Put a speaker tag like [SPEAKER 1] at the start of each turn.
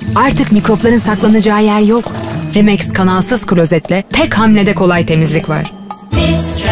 [SPEAKER 1] Artık mikropların saklanacağı yer yok. Remex kanalsız klozetle tek hamlede kolay temizlik var.